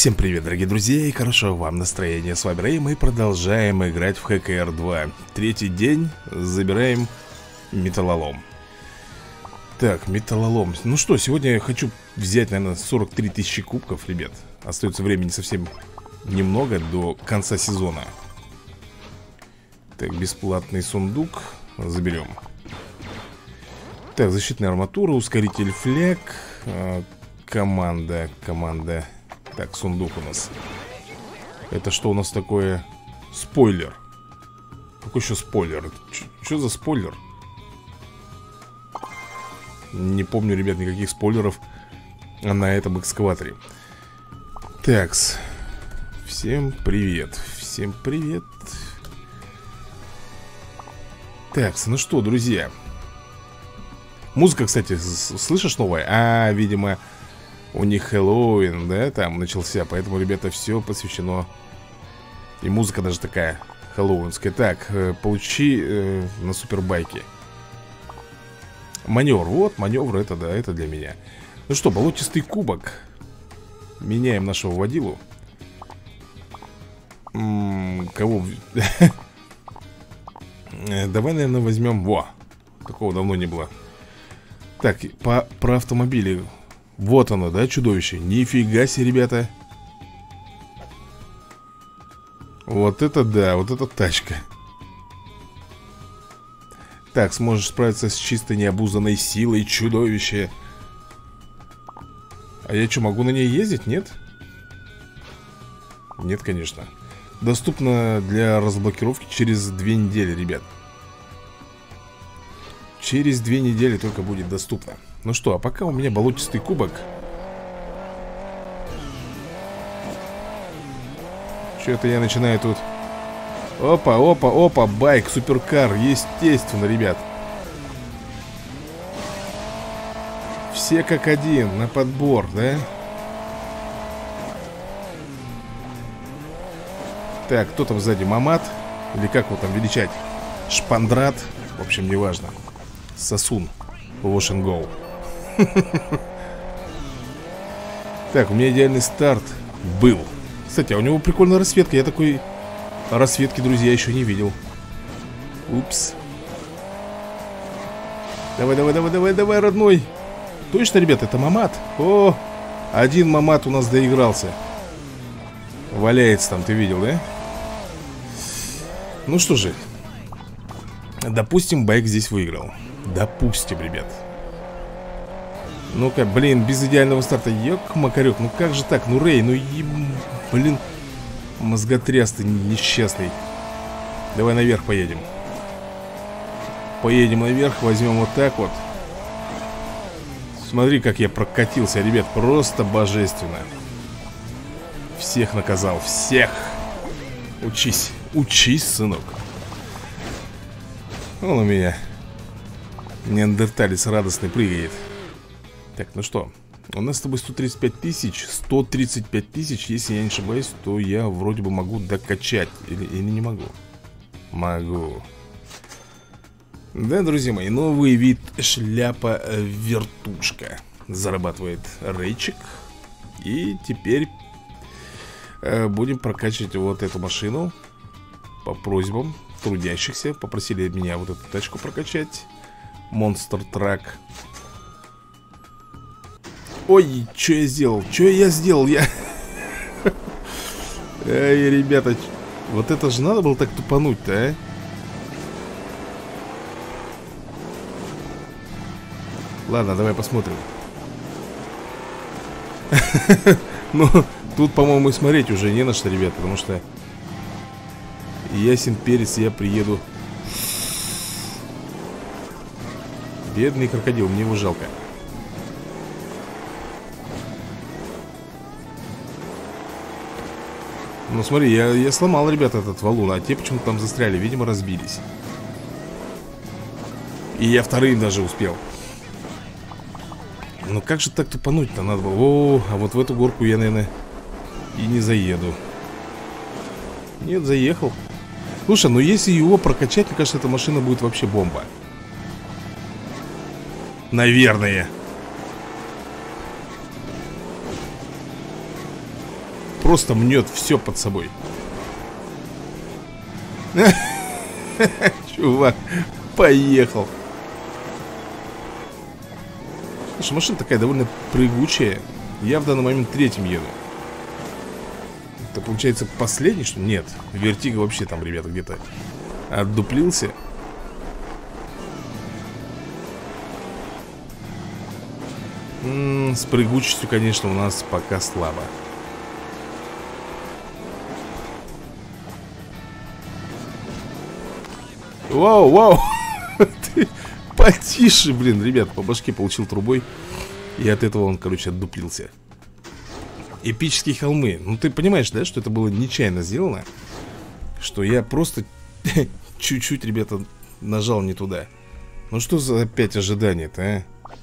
Всем привет, дорогие друзья, и хорошего вам настроения. С вами Рэй, мы продолжаем играть в ХКР 2. Третий день, забираем металлолом. Так, металлолом. Ну что, сегодня я хочу взять, наверное, 43 тысячи кубков, ребят. Остается времени совсем немного до конца сезона. Так, бесплатный сундук заберем. Так, защитная арматура, ускоритель фляг. Команда. Так, сундук у нас. Это что у нас такое? Спойлер. Какой еще спойлер? Что за спойлер? Не помню, ребят, никаких спойлеров на этом экскаваторе. Такс. Всем привет. Всем привет. Такс, ну что, друзья. Музыка, кстати, слышишь, новая? Видимо, у них Хэллоуин, да, там начался. Поэтому, ребята, все посвящено. И музыка даже такая хэллоуинская. Так, получи на супербайке маневр. Вот, маневр, это да, это для меня. Ну что, болотистый кубок. Меняем нашего водилу. Кого? Давай, наверное, возьмем. Во, такого давно не было. Так, про автомобили. Вот оно, да, чудовище. Нифига себе, ребята. Вот это да, вот это тачка. Так, сможешь справиться с чисто необузданной силой, чудовище. А я что, могу на ней ездить, нет? Нет, конечно. Доступно для разблокировки через 2 недели, ребят. Через 2 недели только будет доступно. Ну что, а пока у меня болотистый кубок. Что-то я начинаю тут. Опа, байк, суперкар. Естественно, ребят. Все как один, на подбор, да? Так, кто там сзади, Мамат? Или как его там величать? Шпандрат? В общем, неважно. Сосун. Wash and go. Так, у меня идеальный старт был. Кстати, а у него прикольная расцветка. Я такой расцветки, друзья, еще не видел. Упс. Давай, родной. Точно, ребят, это Мамат? О, один Мамат у нас доигрался. Валяется там, ты видел, да? Ну что же, допустим, байк здесь выиграл. Допустим, ребят. Ну-ка, блин, без идеального старта. Ёк-макарёк, ну как же так? Ну, Рэй, блин, мозготряс ты несчастный. Давай наверх поедем. Поедем наверх, возьмем вот так вот. Смотри, как я прокатился, ребят, просто божественно. Всех наказал, всех. Учись, сынок. Он у меня неандерталец радостный прыгает. Так, ну что, у нас с тобой 135 тысяч. 135 тысяч, если я не ошибаюсь, то я вроде бы могу докачать. Или не могу? Могу. Да, друзья мои, новый вид шляпа-вертушка. Зарабатывает Рейчик. И теперь будем прокачивать вот эту машину по просьбам трудящихся. Попросили меня вот эту тачку прокачать. Монстр Трак. Ой, что я сделал? Эй, ребята, вот это же надо было так тупануть-то, а? Ладно, давай посмотрим. Ну, тут, по-моему, и смотреть уже не на что, ребят. Потому что ясен перец, я приеду. Бедный крокодил, мне его жалко. Ну смотри, я сломал, ребята, этот валун. А те почему-то там застряли, видимо, разбились. И я вторым даже успел. Ну как же так тупануть-то надо было? О, а вот в эту горку я, наверное, и не заеду. Нет, заехал. Слушай, ну если его прокачать, мне кажется, эта машина будет вообще бомба. Наверное. просто мнет все под собой. Чувак, поехал. Слушай, машина такая довольно прыгучая. Я в данный момент третьим еду. Это получается последний, что ли? Нет, Вертиго вообще там, ребята, где-то отдуплился. С прыгучестью, конечно, у нас пока слабо. Вау, вау. Ты потише, блин, ребят, по башке получил трубой. И от этого он, короче, отдуплился. Эпические холмы. Ну ты понимаешь, да, что это было нечаянно сделано? Что я просто чуть-чуть, ребята, нажал не туда. Ну что за опять ожидание-то, а?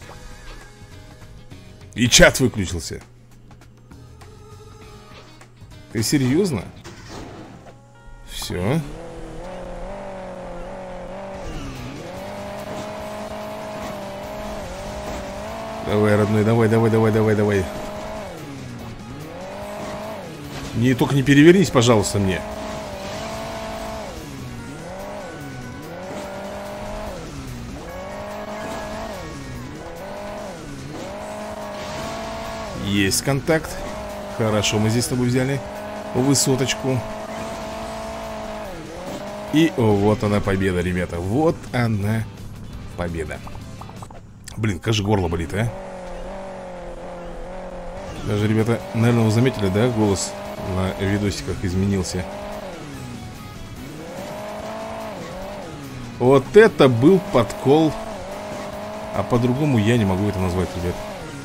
И чат выключился. Ты серьезно? Все. Давай, родной, давай, давай, давай, давай, давай. Не, только не перевернись, пожалуйста, мне. Есть контакт. Хорошо, мы здесь с тобой взяли высоточку. И вот она победа, ребята. Вот она победа. Блин, как же горло болит, а? Даже, ребята, наверное, вы заметили, да, голос на видосиках изменился. Вот это был подкол. А по-другому я не могу это назвать, ребят.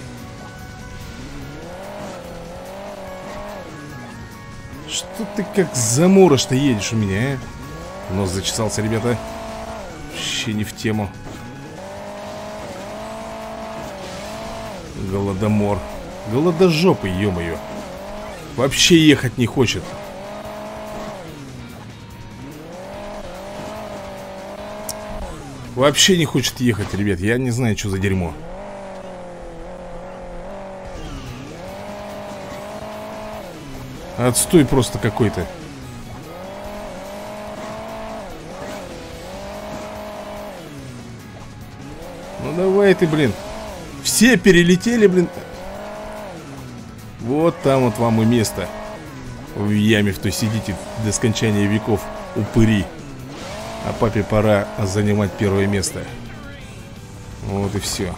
Что ты как заморож-то едешь у меня, а? Нос зачесался, ребята. Вообще не в тему. Голодомор. Голодожопы, ё-моё. Вообще ехать не хочет. Вообще не хочет ехать, ребят. Я не знаю, что за дерьмо. Отстой просто какой-то. Ну давай ты, блин. Все перелетели, блин. Вот там вот вам и место. В яме, в той сидите до скончания веков, упыри. А папе пора занимать первое место. Вот и все.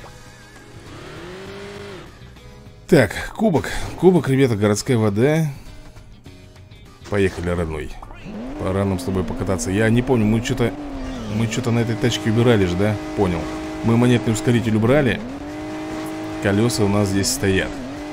Так, кубок. Кубок, ребята, городская вода. Поехали, родной. Пора нам с тобой покататься. Я не помню, мы что-то на этой тачке убирали же, да? Понял. Мы монетный ускоритель убрали. Колеса у нас здесь стоят.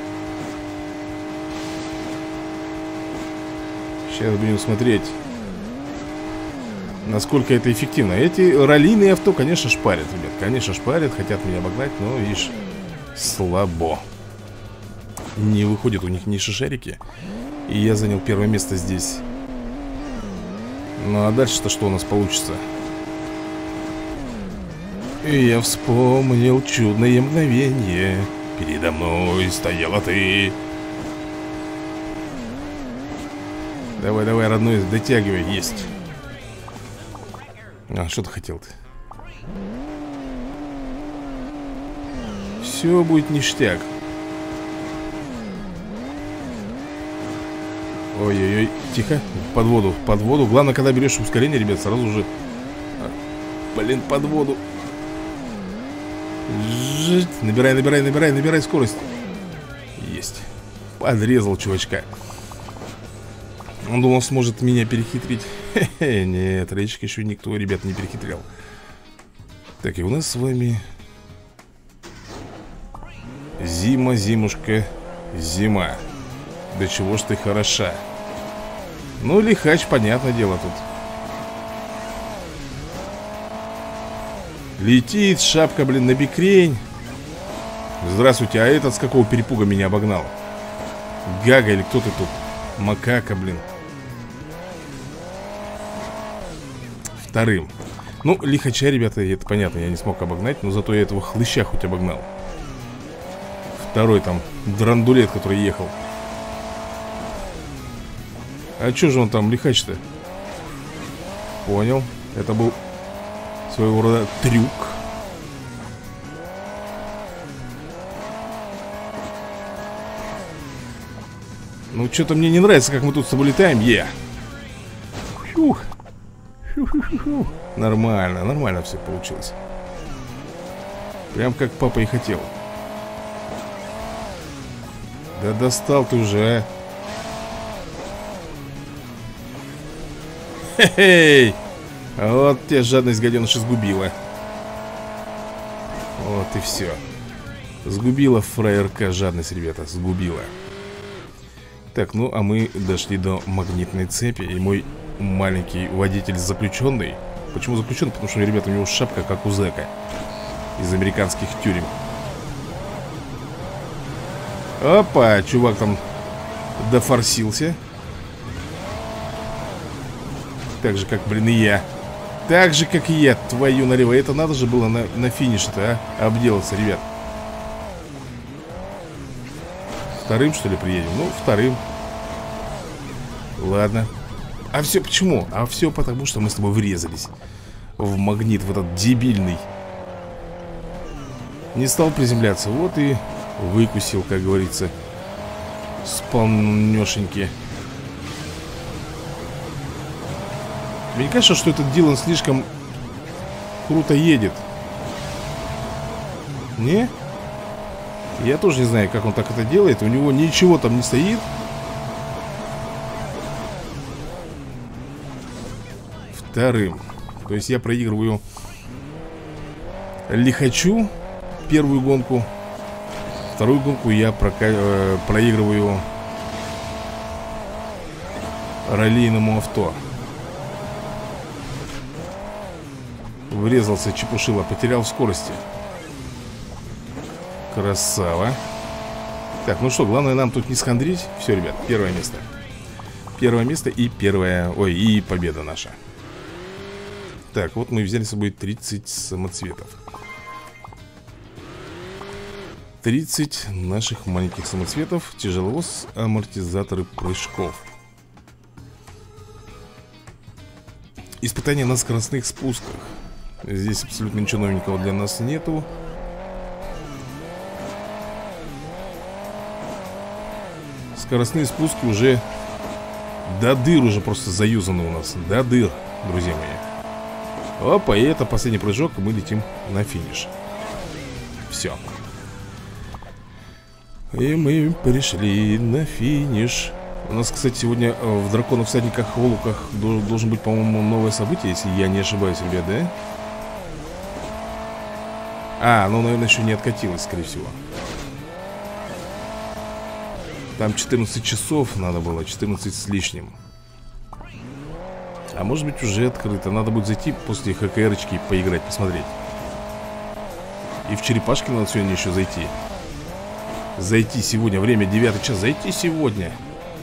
Сейчас будем смотреть, насколько это эффективно. Эти раллийные авто, конечно, шпарят, ребят. Конечно, шпарят, хотят меня обогнать, но, видишь, слабо. Не выходят у них ни шишерики. И я занял первое место здесь. Ну а дальше-то что у нас получится? И я вспомнил чудное мгновение. Передо мной стояла ты. Давай, давай, родной, дотягивай, есть. А, что ты хотел-то? Все будет ништяк. Ой-ой-ой, тихо, под воду, под воду. Главное, когда берешь ускорение, ребят, сразу же... Блин, под воду. Жить. Набирай, набирай, набирай, набирай скорость. Есть. Подрезал чувачка. Он думал, сможет меня перехитрить. Хе-хе, нет, речка еще никто, ребят, не перехитрял. Так, и у нас с вами зима, зимушка, зима. Да чего ж ты хороша. Ну, лихач, понятное дело тут. Летит шапка, блин, на бикрень. Здравствуйте, а этот с какого перепуга меня обогнал? Гага или кто ты тут? Макака, блин. Вторым. Ну, лихача, ребята, это понятно, я не смог обогнать. Но зато я этого хлыща хоть обогнал. Второй там драндулет, который ехал. А чё же он там лихач-то? Понял. Это был своего рода трюк. Ну, что-то мне не нравится, как мы тут с тобой летаем. Фух. Фу-ху-ху-ху. Нормально, нормально все получилось. Прям как папа и хотел. Да достал ты уже, а. Хе-хей. Вот тебя жадность, гаденыш, сгубила. Вот и все. Сгубила фраерка жадность, ребята, сгубила. Так, ну а мы дошли до магнитной цепи. И мой маленький водитель заключенный. Почему заключенный? Потому что, ребята, у него шапка как у зэка из американских тюрем. Опа, чувак там дофорсился. Так же, как, блин, и я. Так же, как и я, твою налево. Это надо же было на финише-то, а? Обделаться, ребят. Вторым, что ли, приедем? Ну, вторым. Ладно. А все почему? А все потому, что мы с тобой врезались в магнит, в этот дебильный. Не стал приземляться, вот и выкусил, как говорится, сполнешеньки. Мне кажется, что этот Дилан слишком круто едет. Не? Я тоже не знаю, как он так это делает. У него ничего там не стоит. Вторым. То есть я проигрываю лихачу первую гонку. Вторую гонку я проигрываю раллийному авто. Врезался чепушила, потерял в скорости. Красава. Так, ну что, главное нам тут не схандрить. Все, ребят, первое место. Первое место и первая... Ой, и победа наша. Так, вот мы взяли с собой 30 самоцветов. 30 наших маленьких самоцветов. Тяжеловоз, амортизаторы прыжков. Испытания на скоростных спусках. Здесь абсолютно ничего новенького для нас нету. Скоростные спуски уже до дыр уже просто заюзаны у нас. До дыр, друзья мои. Опа, и это последний прыжок, и мы летим на финиш. Все. И мы пришли на финиш. У нас, кстати, сегодня в Драконах, Всадниках, Олуках должен быть, по-моему, новое событие, если я не ошибаюсь, ребят, да? А, ну, наверное, еще не откатилось, скорее всего. Там 14 часов надо было, 14 с лишним. А может быть, уже открыто. Надо будет зайти после ХКРочки поиграть, посмотреть. И в черепашки надо сегодня еще зайти. Зайти сегодня, время 9 час. Зайти сегодня.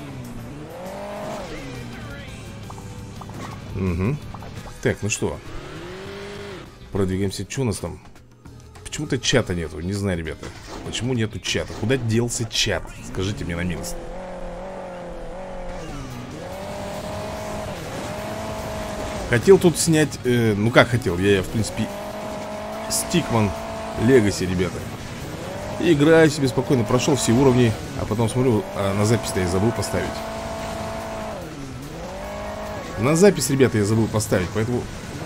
Угу. Так, ну что, продвигаемся. Что у нас там? Почему-то чата нету, не знаю, ребята. Почему нету чата? Куда делся чат? Скажите мне на милость. Хотел тут снять, ну как хотел, я в принципе Стикман Легаси, ребята. Играю себе спокойно, прошел все уровни. А потом смотрю, на запись-то я забыл поставить. На запись, ребята, я забыл поставить, поэтому...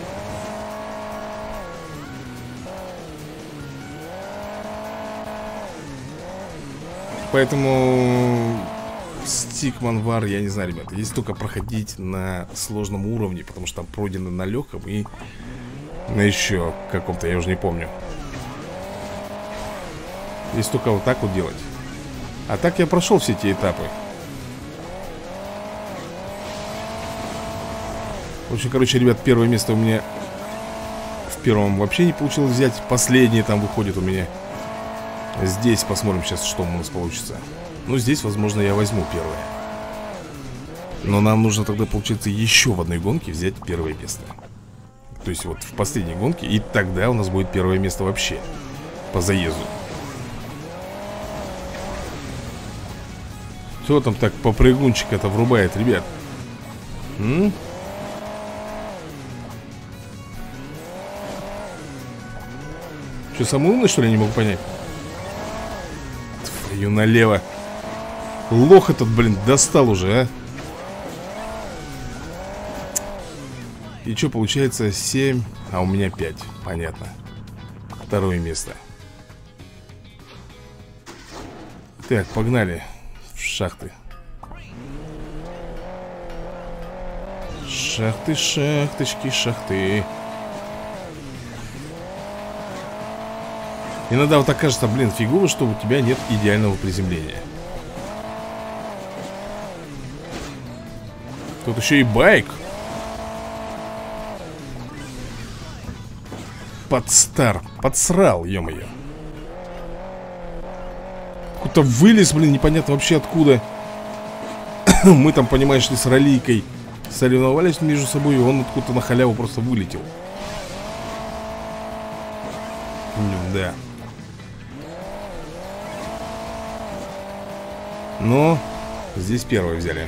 Поэтому Стикман Вар, я не знаю, ребята. Здесь только проходить на сложном уровне, потому что там пройдено на легком и на еще каком-то, я уже не помню. Здесь только вот так вот делать. А так я прошел все эти этапы. В общем, короче, ребят, первое место у меня в первом вообще не получилось взять. Последнее там выходит у меня. Здесь посмотрим сейчас, что у нас получится. Ну, здесь, возможно, я возьму первое. Но нам нужно тогда, получается, еще в одной гонке взять первое место. То есть вот в последней гонке. И тогда у нас будет первое место вообще по заезду. Кто там так попрыгунчик это врубает, ребят? Что, самый умный, что ли, не могу понять? Твою налево. Лох этот, блин, достал уже, а. И что, получается 7, а у меня 5. Понятно. Второе место. Так, погнали в шахты. Шахты, шахточки, шахты. Иногда вот так кажется, блин, фигово, что у тебя нет идеального приземления. Тут еще и байк. Подсрал, ё-моё. Какой-то вылез, блин, непонятно вообще откуда. Мы там, понимаешь ли, с роликой соревновались между собой, и он откуда-то на халяву просто вылетел. Да. Но здесь первое взяли.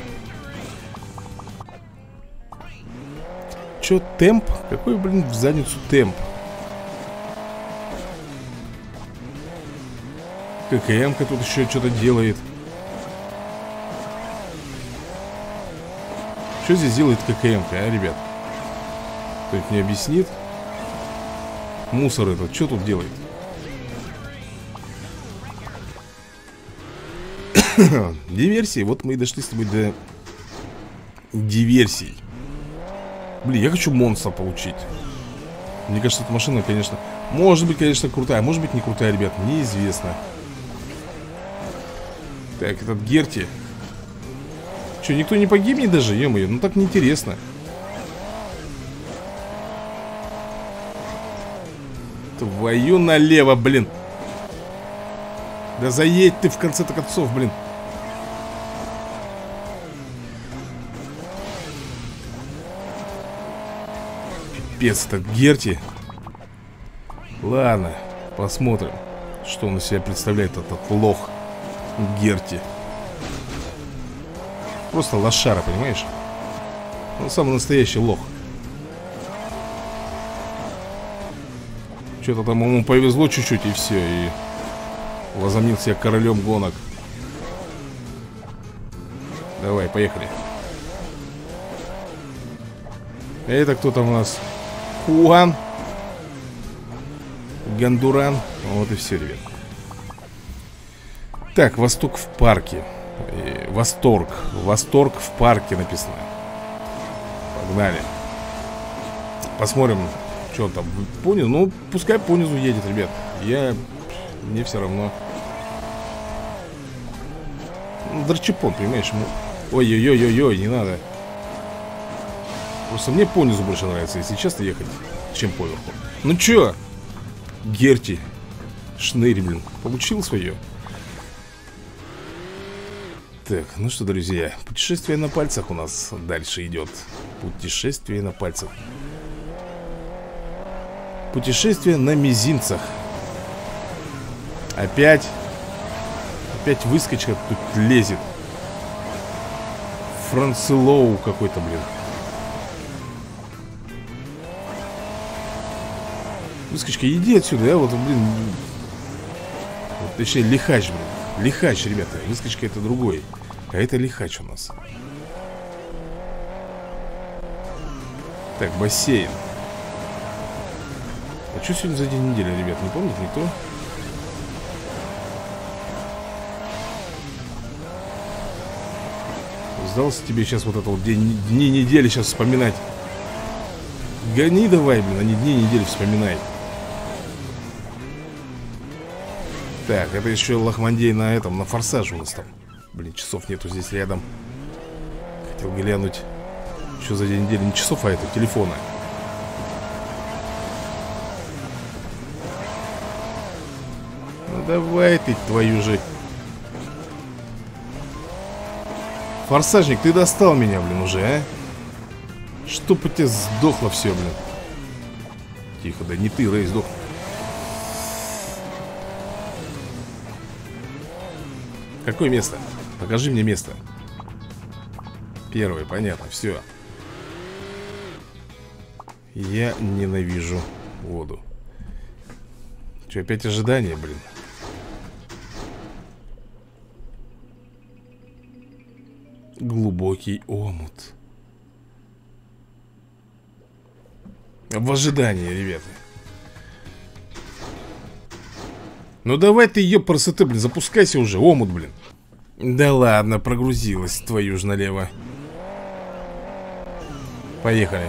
Чё, темп? Какой, блин, в задницу темп? ККМ-ка тут еще что-то делает. Что здесь делает ККМ-ка, а, ребят? Кто-нибудь мне объяснит? Мусор этот, что тут делает? Диверсии. Вот мы и дошли с тобой до диверсий. Блин, я хочу монстра получить. Мне кажется, эта машина, конечно, может быть, конечно, крутая, может быть, не крутая, ребят, неизвестно. Так, этот Герти. Че, никто не погибнет даже? Ё-моё, ну так неинтересно. Твою налево, блин. Да заедь ты в конце-то концов, блин. Пипец этот Герти. Ладно, посмотрим, что он из себя представляет, этот лох Герти. Просто лошара, понимаешь? Он самый настоящий лох. Что-то там ему повезло чуть-чуть, и все. И возомнил себя королем гонок. Давай, поехали. Это кто там у нас? Хуан Гондуран. Вот и все, ребят. Так, Восток в парке. Восторг. Восторг в парке написано. Погнали. Посмотрим, что он там. Понизу. Ну, пускай понизу едет, ребят. Мне все равно. Дрочепон, понимаешь? Ой-ой-ой-ой-ой, не надо. Просто мне понизу больше нравится, если честно, ехать, чем поверху. Ну чё? Герти Шнырь, блин, получил свое. Так, ну что, друзья, путешествие на пальцах у нас дальше идет. Путешествие на пальцах. Путешествие на мизинцах. Опять выскочка тут лезет. Францелоу какой-то, блин. Выскочка, иди отсюда, а? Вот, блин. Вот, точнее, лихач, блин. Лихач, ребята. Выскочка это другой. А это лихач у нас. Так, бассейн. А что сегодня за день недели, ребят? Не помнит никто? Сдался тебе сейчас вот это вот дни недели сейчас вспоминать. Гони давай, блин, а не дни недели вспоминай. Так, это еще лохмандей на этом, на форсаже у нас там. Блин, часов нету здесь рядом. Хотел глянуть, что за день недели. Не часов, а это телефона. Ну давай ты, твою же. Форсажник, ты достал меня, блин, уже, а? Чтоб у тебя сдохло все, блин. Тихо, да не ты, Рэй, сдох. Какое место? Покажи мне место. Первое, понятно, все. Я ненавижу воду. Че, опять ожидание, блин? Глубокий омут. В ожидании, ребята. Ну давай ты, ёпрст, блин, запускайся уже, омут, блин. Да ладно, прогрузилась, твою ж налево. Поехали.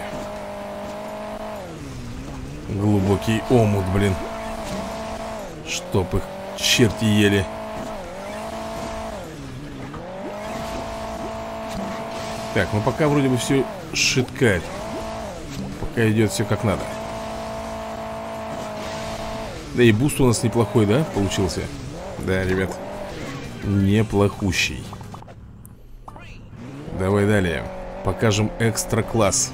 Глубокий омут, блин. Чтоб их черти ели. Так, ну пока вроде бы все шиткает. Пока идет все как надо. Да и буст у нас неплохой, да, получился? Да, ребят, неплохущий. Давай далее. Покажем экстра класс.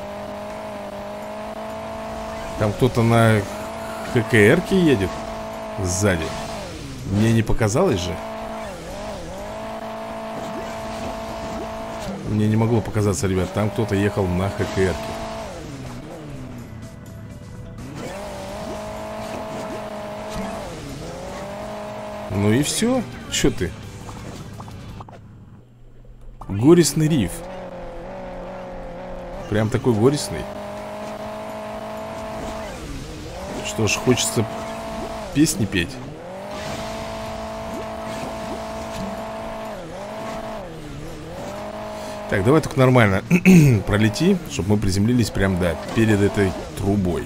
Там кто-то на ХКР-ке едет сзади. Мне не показалось же? Мне не могло показаться, ребят. Там кто-то ехал на ХКР-ке. Ну и все. Че ты? Горестный риф. Прям такой горестный. Что ж, хочется песни петь. Так, давай только нормально пролети, чтобы мы приземлились прям, да, перед этой трубой.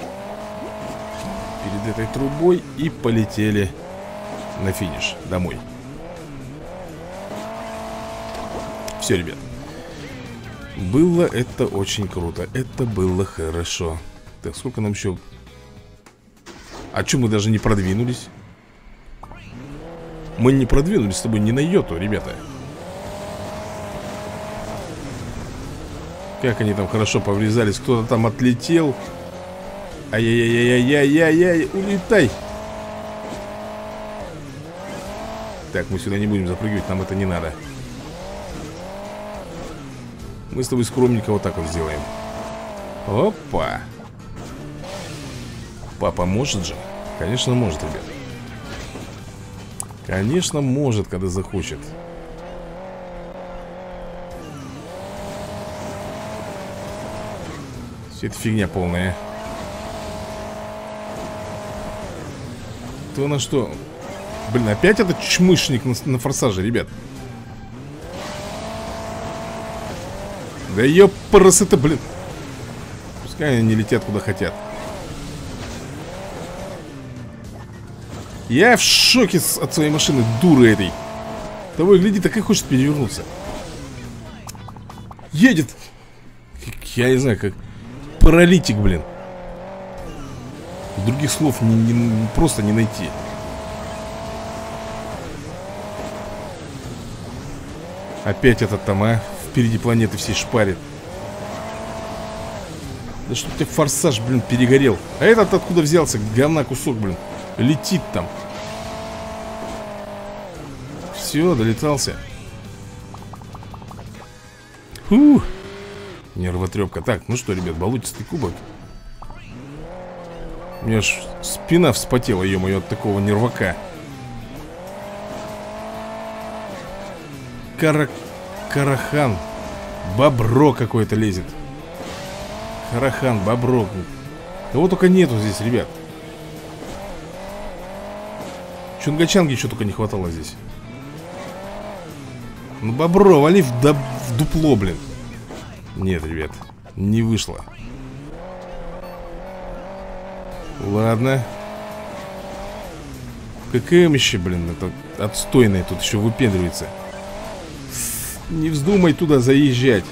Перед этой трубой и полетели на финиш, домой. Все, ребят. Было это очень круто. Это было хорошо. Так, сколько нам еще... А что, мы даже не продвинулись? Мы не продвинулись с тобой ни на йоту, ребята. Как они там хорошо поврезались. Кто-то там отлетел. Ай-яй-яй-яй-яй-яй-яй. Улетай. Так, мы сюда не будем запрыгивать. Нам это не надо. Мы с тобой скромненько вот так вот сделаем. Опа. Папа может же? Конечно может, ребят. Конечно может, когда захочет. Все это фигня полная. То на что? Блин, опять этот чмышник на форсаже, ребят. Да ёпрс это, блин. Пускай они не летят куда хотят. Я в шоке от своей машины, дуры этой. Того и гляди, так и хочет перевернуться. Едет. Я не знаю, как паралитик, блин. Других слов просто не найти. Опять этот там, а? Впереди планеты всей шпарит. Да чтоб тебе форсаж, блин, перегорел. А этот откуда взялся? Говна кусок, блин. Летит там. Все, долетался. Фух. Нервотрепка. Так, ну что, ребят, болотистый кубок. У меня аж спина вспотела, ё-моё, от такого нервака. Карахан. Бобро какой-то лезет. Карахан, бобро. Кого только нету здесь, ребят. Чунгачанги еще только не хватало здесь. Ну, бобро, вали в дупло, блин. Нет, ребят, не вышло. Ладно. ККМище, блин, это отстойное тут еще выпендривается. Не вздумай туда заезжать.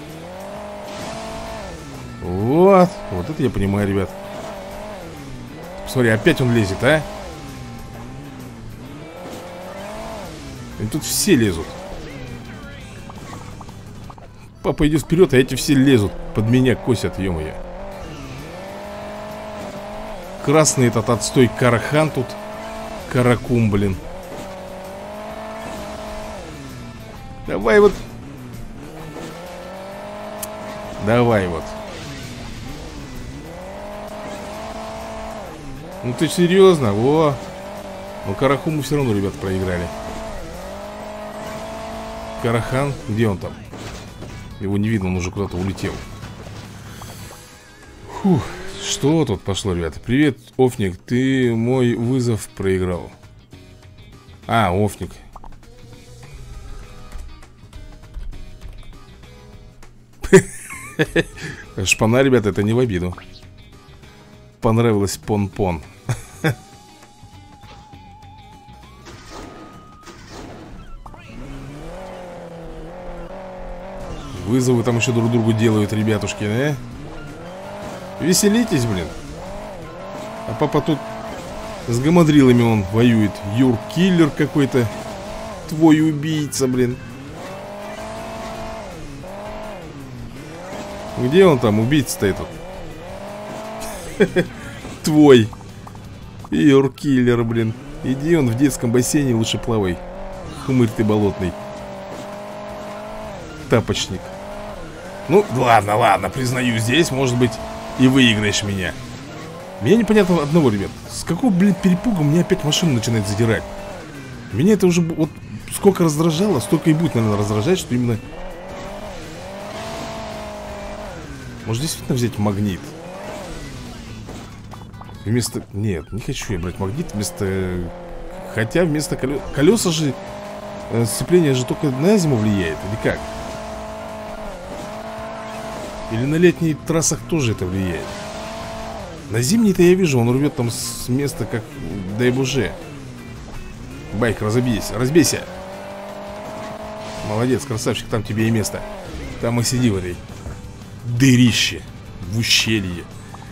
Вот. Вот это я понимаю, ребят. Посмотри, опять он лезет, а? И тут все лезут. Папа идет вперед, а эти все лезут. Под меня косят, ё-моё. Красный этот отстой Карахан тут. Каракум, блин. Давай вот. Давай вот. Ну ты серьезно? Во! Ну Караху мы все равно, ребят, проиграли. Карахан, где он там? Его не видно, он уже куда-то улетел. Фух, что тут пошло, ребята? Привет, Офник, ты мой вызов проиграл. А, Офник. Шпана, ребята, это не в обиду. Понравилось пон-пон. Вызовы там еще друг другу делают, ребятушки, да? Веселитесь, блин. А папа тут с гамадрилами он воюет. Юркиллер какой-то. Твой убийца, блин. Где он там, убийца-то этот? Твой Юркиллер, блин. Иди, он в детском бассейне лучше плавай. Хмырь ты болотный. Тапочник. Ну, ладно, ладно, признаю, здесь, может быть, и выиграешь меня. Мне непонятно одного, ребят. С какого, блин, перепуга мне опять машину начинает задирать? Меня это уже, вот, сколько раздражало, столько и будет, наверное, раздражать, что именно... Может, действительно взять магнит? Вместо... Нет, не хочу я брать магнит вместо... Хотя вместо колеса же... Сцепление же только на зиму влияет, или как? Или на летних трассах тоже это влияет? На зимней-то я вижу, он рвет там с места, как дай боже. Байк, разобейся, разбейся. Молодец, красавчик, там тебе и место. Там и сиди в этой дырище, в ущелье.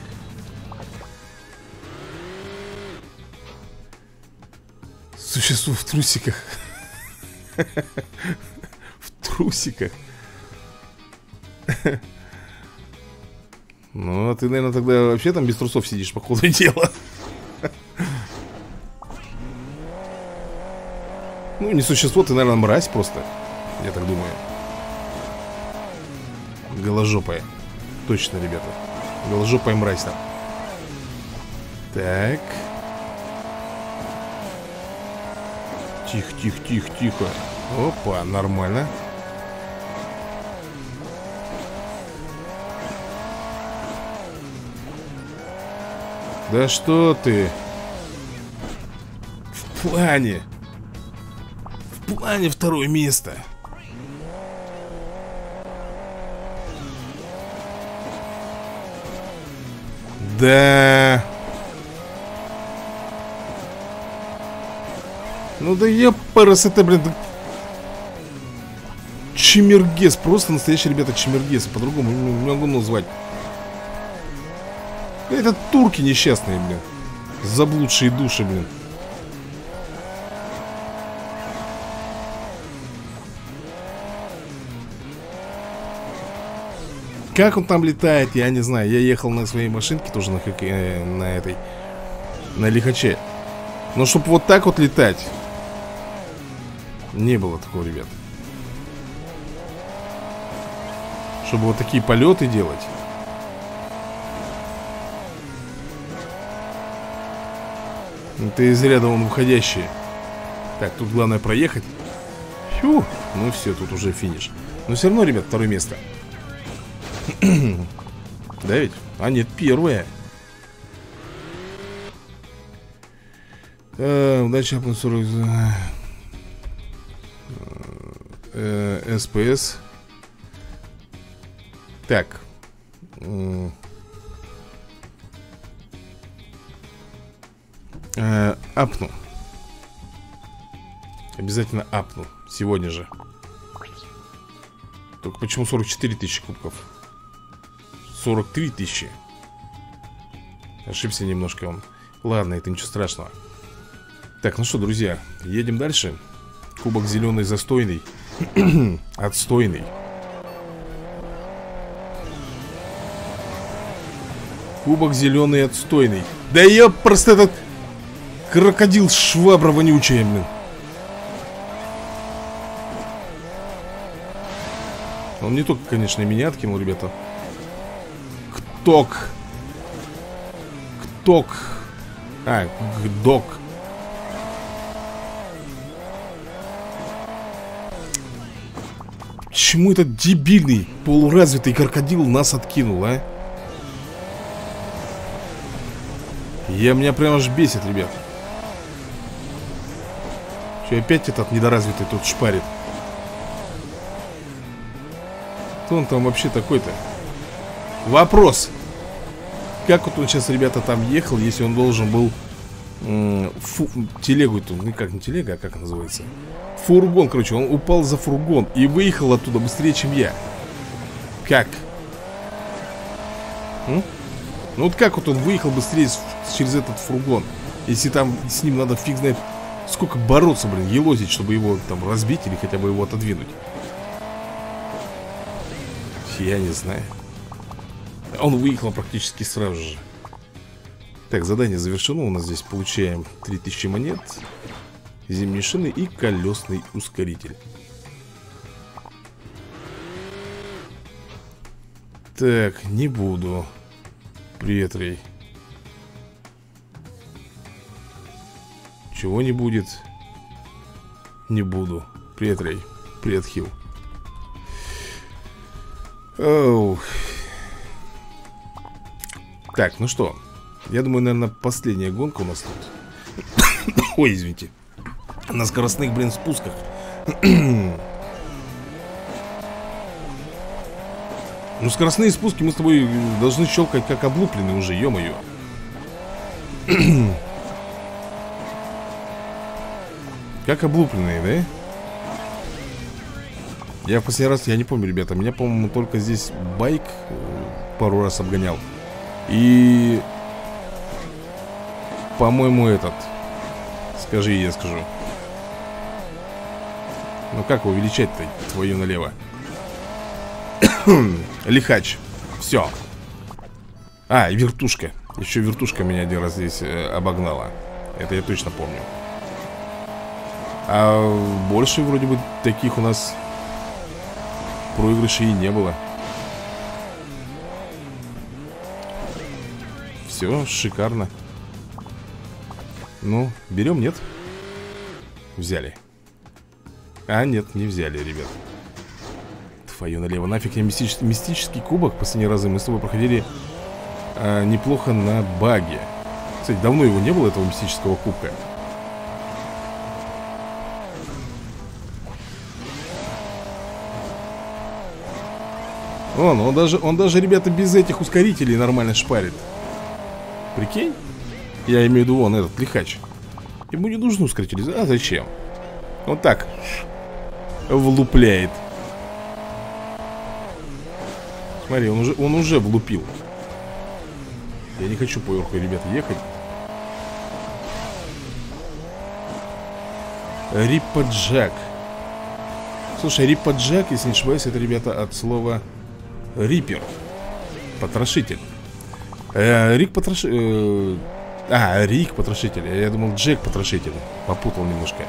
Существо в трусиках. В трусиках. Ну, а ты, наверное, тогда вообще там без трусов сидишь, по ходу дела. Ну, не существо, ты, наверное, мразь просто. Я так думаю. Голожопая. Точно, ребята. Голожопая мразь там. Так. Тихо, тихо, тихо, тихо. Опа, нормально. Да что ты? В плане второе место. Да. Ну да епарас, это, блин, чемергес, просто настоящий, ребята, чемергес. По-другому не могу назвать. Это турки несчастные, блин. Заблудшие души, блин. Как он там летает, я не знаю. Я ехал на своей машинке тоже на этой, на лихаче. Но чтоб вот так вот летать, не было такого, ребят. Чтобы вот такие полеты делать. Это из ряда вон выходящие. Так, тут главное проехать. Фью, ну все, тут уже финиш. Но все равно, ребят, второе место. Да ведь? А нет, первое. Удачи, апнуть 40 СПС. Так. Апну. Обязательно апну. Сегодня же. Только почему 44 тысячи кубков? 43 тысячи. Ошибся немножко он. Ладно, это ничего страшного. Так, ну что, друзья, едем дальше. Кубок зеленый застойный. Отстойный. Кубок зеленый отстойный. Да я просто этот крокодил швабра вонючая, блин. Он не только, конечно, меня откинул, ребята. Кток. А, док. Почему этот дебильный, полуразвитый крокодил нас откинул, а? Меня прям аж бесит, ребят. Че, опять этот недоразвитый тут шпарит? Кто он там вообще такой-то? Вопрос. Как вот он сейчас, ребята, там ехал, если он должен был телегу-то, ну как не телега, а как называется? Фургон, короче, он упал за фургон и выехал оттуда быстрее, чем я. Как? Ну вот как вот он выехал быстрее через этот фургон, если там с ним надо фиг знает сколько бороться, блин, елозить, чтобы его там разбить или хотя бы его отодвинуть. Я не знаю. Он выехал практически сразу же. Так, задание завершено. У нас здесь получаем 3000 монет, зимние шины и колесный ускоритель. Так, не буду. Привет, Рей. Чего не будет? Не буду. Привет, Рей. Привет, Хилл. Оу. Так, ну что, я думаю, наверное, последняя гонка у нас тут. Ой, извините. На скоростных, блин, спусках. Ну, скоростные спуски мы с тобой должны щелкать как облупленные уже, ё-моё. Как облупленные, да? Я в последний раз, я не помню, ребята. Меня, по-моему, только здесь байк пару раз обгонял. И, по-моему, этот. Скажи, я скажу. Ну как увеличать-то твою налево? Лихач. Все. А, вертушка. Еще вертушка меня один раз здесь обогнала. Это я точно помню. А больше вроде бы таких у нас проигрышей и не было. Все, шикарно. Ну, берем, нет? Взяли. А, нет, не взяли, ребят. Твою налево. Нафиг я мистический кубок. Последние разы мы с тобой проходили неплохо на баге. Кстати, давно его не было, этого мистического кубка. Он даже, ребята, без этих ускорителей нормально шпарит. Прикинь? Я имею в виду, он этот, лихач. Ему не нужны ускорители. А зачем? Он так влупляет. Смотри, он уже влупил. Я не хочу по верху, ребята, ехать. Риппаджак. Слушай, Риппаджак, если не ошибаюсь, это, ребята, от слова Риппер. Потрошитель. Рик Потрошитель. Рик Потрошитель. Я думал, Джек Потрошитель. Попутал немножко.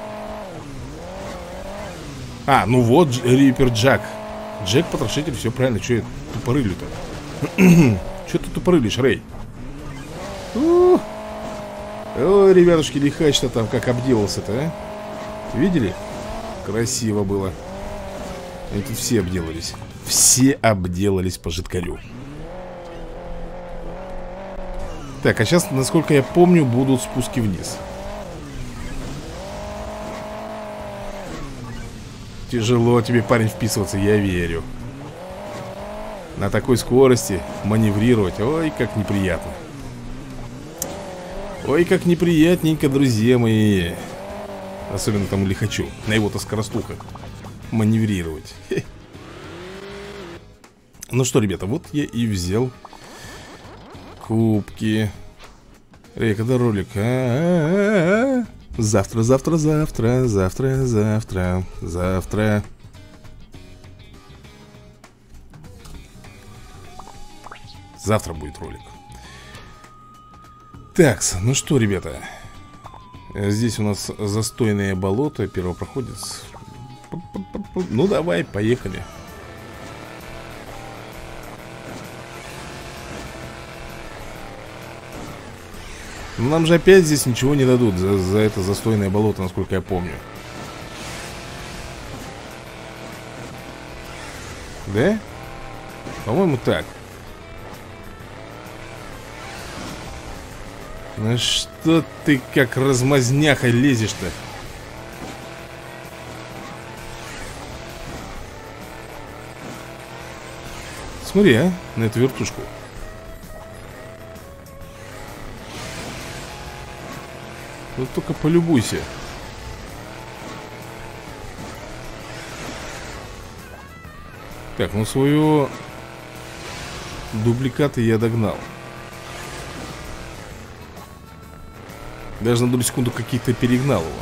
Ну вот, Риппер Джак. Джек Потрошитель, все правильно. Че я тупорылю-то? Че ты тупорылишь, Рэй? Ой, ребятушки, лихач-то там как обделался-то, а? Видели? Красиво было. Они тут все обделались. Все обделались по жидкарю. Так, а сейчас, насколько я помню, будут спуски вниз. Тяжело тебе, парень, вписываться, я верю. На такой скорости маневрировать, ой, как неприятно. Ой, как неприятненько, друзья мои. Особенно тому лихачу, на его-то скоростухах маневрировать. Ну что, ребята, вот я и взял кубки. Эй, когда ролик? Завтра. Завтра будет ролик. Так, ну что, ребята. Здесь у нас застойное болото, первопроходец. Ну давай, поехали. Но нам же опять здесь ничего не дадут за это застойное болото, насколько я помню. Да? По-моему, так. Ну что ты как размазняха лезешь-то? Смотри, а, на эту вертушку. Вот только полюбуйся. Так, ну своего дубликата я догнал. Даже на долю секунду какие-то перегнал его.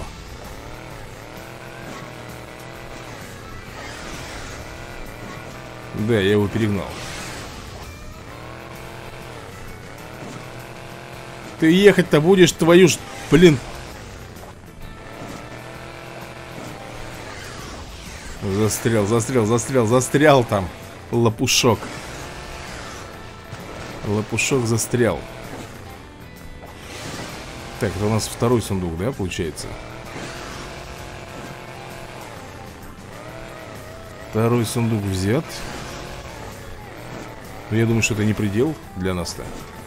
Да, я его перегнал. Ты ехать-то будешь, твою ж... Блин. Застрял там. Лопушок. Лопушок застрял. Так, это у нас второй сундук, да, получается? Второй сундук взят. Но я думаю, что это не предел для нас-то.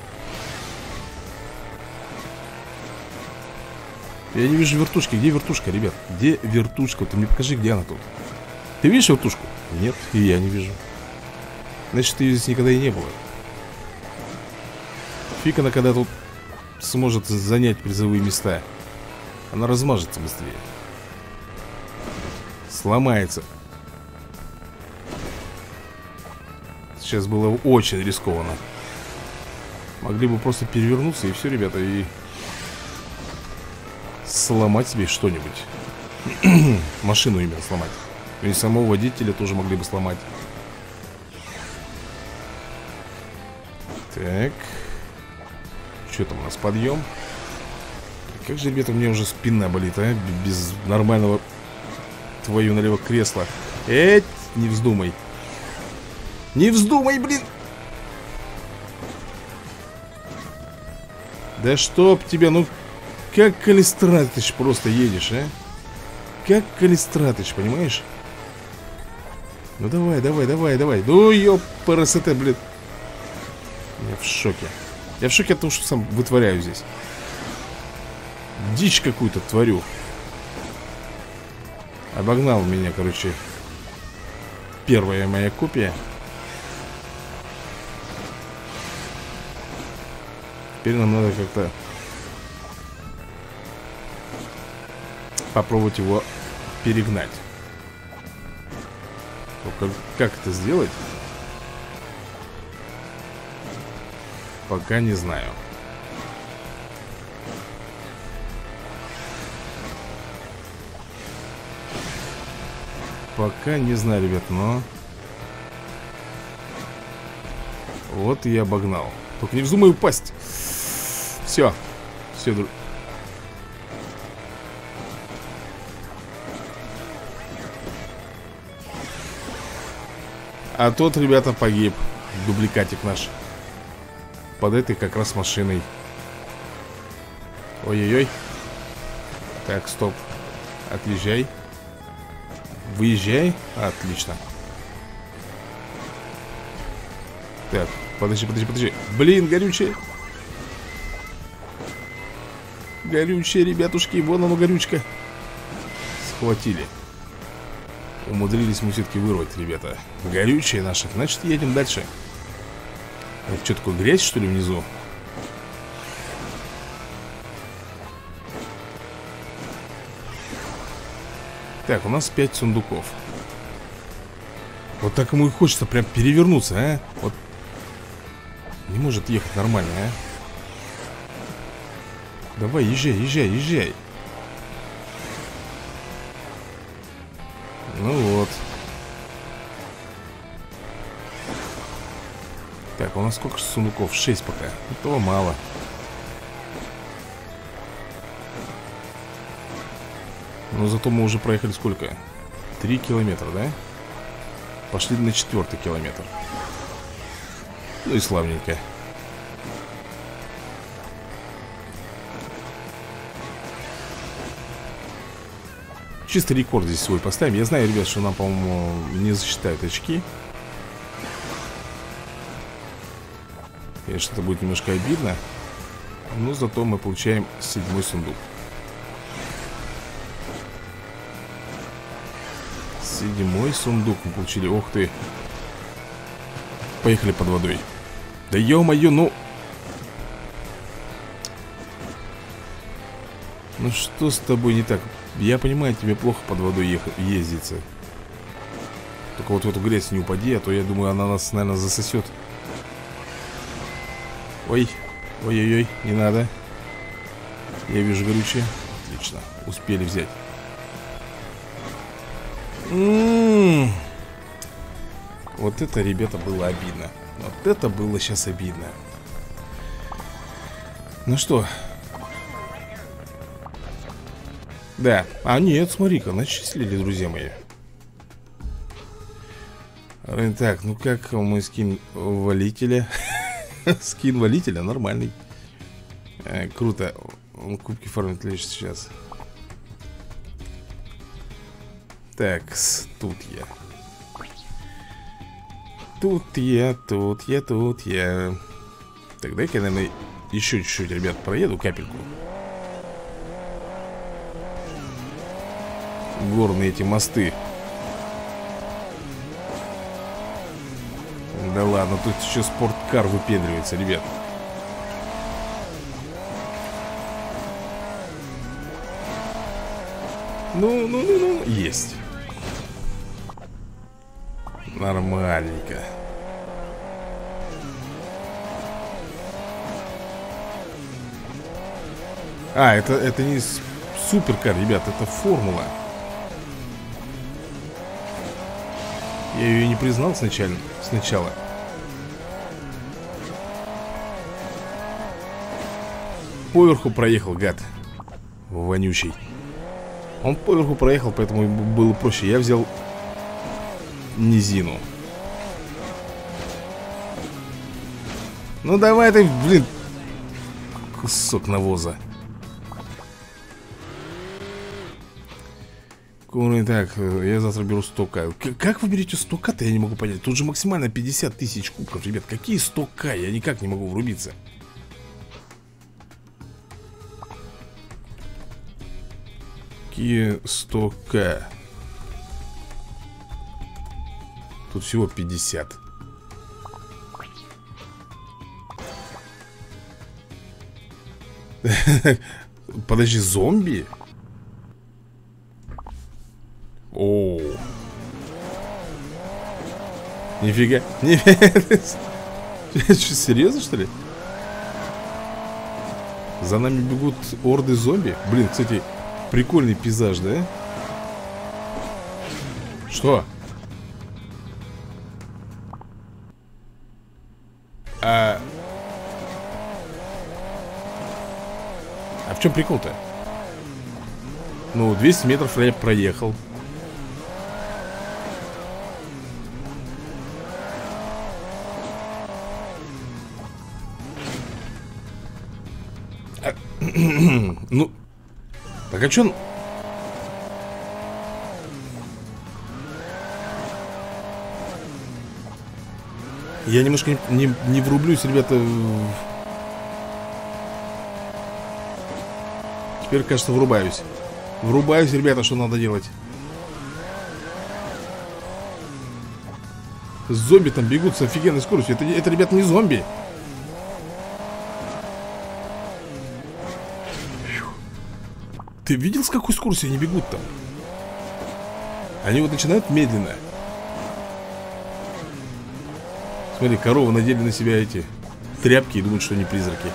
Я не вижу вертушки. Где вертушка, ребят? Где вертушка? Ты мне покажи, где она тут. Ты видишь вертушку? Нет, и я не вижу. Значит, ее здесь никогда и не было. Фиг она когда тут сможет занять призовые места. Она размажется быстрее. Сломается. Сейчас было очень рискованно. Могли бы просто перевернуться и все, ребята, и сломать себе что-нибудь. Машину именно сломать. И самого водителя тоже могли бы сломать. Так. Что там у нас? Подъем. Как же, ребята, у меня уже спина болит, а? Без нормального твою налево кресла. Эть, не вздумай. Не вздумай, блин. Да чтоб тебя, ну как Калистратыч просто едешь, а? Как Калистратыч, понимаешь? Ну давай. Ну ёпарасоте, блин. Я в шоке. Я в шоке от того, что сам вытворяю здесь. Дичь какую-то творю. Обогнал меня, короче, первая моя копия. Теперь нам надо как-то попробовать его перегнать. Только как это сделать? Пока не знаю. Пока не знаю, ребят, но... Вот и я обогнал. Только не вздумай упасть. Все. Все, друг. А тот, ребята, погиб. Дубликатик наш. Под этой как раз машиной. Ой-ой-ой. Так, стоп. Отъезжай. Выезжай. Отлично. Так, подожди. Блин, горючее. Горючее, ребятушки. Вон оно, горючка. Схватили. Умудрились мы все-таки вырвать, ребята. Горючее наше. Значит, едем дальше. Это что такое, грязь, что ли, внизу? Так, у нас 5 сундуков. Вот так ему и хочется прям перевернуться, а? Вот. Не может ехать нормально, а? Давай, езжай. Ну вот. Так, у нас сколько сундуков? 6 пока. Этого мало. Но зато мы уже проехали сколько? 3 километра, да? Пошли на 4-й километр. Ну и славненько. Чисто рекорд здесь свой поставим. Я знаю, ребят, что нам, по-моему, не засчитают очки. Конечно, это будет немножко обидно. Но зато мы получаем 7-й сундук. 7-й сундук мы получили. Ох ты. Поехали под водой. Да ё-моё, ну... Ну что с тобой не так? Я понимаю, тебе плохо под водой ездится. Только вот в эту грязь не упади, а то я думаю, она нас, наверное, засосет. Ой, ой-ой-ой, не надо. Я вижу горючее. Отлично, успели взять. Вот это, ребята, было обидно. Вот это было сейчас обидно. Ну что? Да, а нет, смотри-ка, начислили, друзья мои. Так, ну как мой скин валителя? Скин валителя нормальный. Круто. Он кубки фармит лишь сейчас. Так, тут я. Тут я. Так, дай-ка я, наверное, еще чуть-чуть, ребят, проеду капельку. Горные эти мосты. Да ладно, тут еще спорткар выпендривается, ребят. Ну, есть. Нормальненько. А, это не суперкар, ребят, это формула. Я ее не признал сначала. Поверху проехал, гад. Вонючий. Он поверху проехал, поэтому было проще. Я взял низину. Ну давай ты, блин. Кусок навоза. Так, я завтра беру 100к. Как вы берете 100к-то, я не могу понять. Тут же максимально 50 тысяч кубков, ребят. Какие 100к? Я никак не могу врубиться. Какие 100к? Тут всего 50. Подожди, зомби? О, нифига. Что, серьезно, что ли? За нами бегут орды зомби. Блин, кстати, прикольный пейзаж, да? Что? А в чем прикол-то? Ну, 200 метров я проехал. Ну, так а чё? Я немножко не врублюсь, ребята. Теперь, кажется, врубаюсь. Врубаюсь, ребята, что надо делать. Зомби там бегут с офигенной скоростью. Это, ребята, не зомби. Ты видел, с какой скоростью они бегут там? Они вот начинают медленно. Смотри, коровы надели на себя эти тряпки и думают, что они призраки.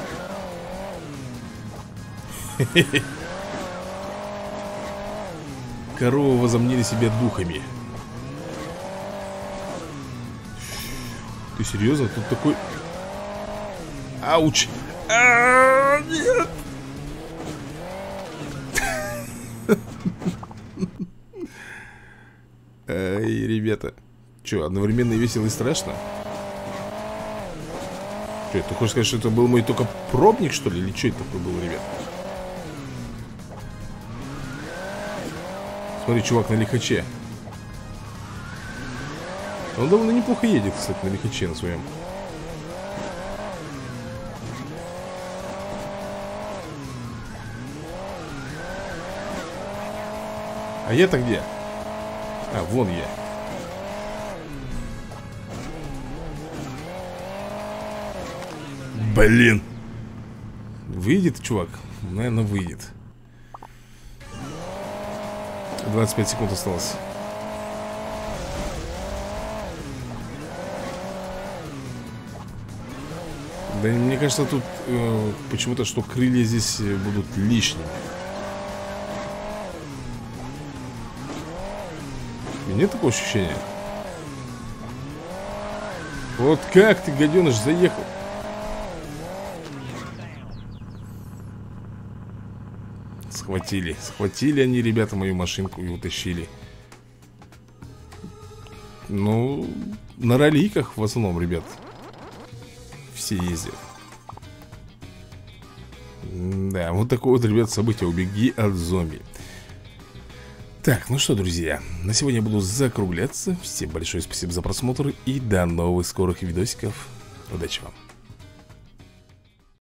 Коровы возомнили себя духами. Ты серьезно? Тут такой... Ауч! Нет! Ай, ребята. Че, одновременно и весело, и страшно? Че, ты хочешь сказать, что это был мой только пробник, что ли? Или что это такое было, ребят? Смотри, чувак на лихаче. Он довольно неплохо едет, кстати, на лихаче на своем. А я-то где? А, вон я. Блин. Выйдет, чувак? Наверное, выйдет. 25 секунд осталось. Да, мне кажется, тут почему-то, что крылья здесь будут лишними. Нет такого ощущения? Вот как ты, гаденыш, заехал? Схватили они, ребята, мою машинку и утащили. Ну, на роликах в основном, ребят, все ездят. Да, вот такое вот, ребят, событие. Убеги от зомби. Так, ну что, друзья, на сегодня я буду закругляться. Всем большое спасибо за просмотр и до новых скорых видосиков. Удачи вам.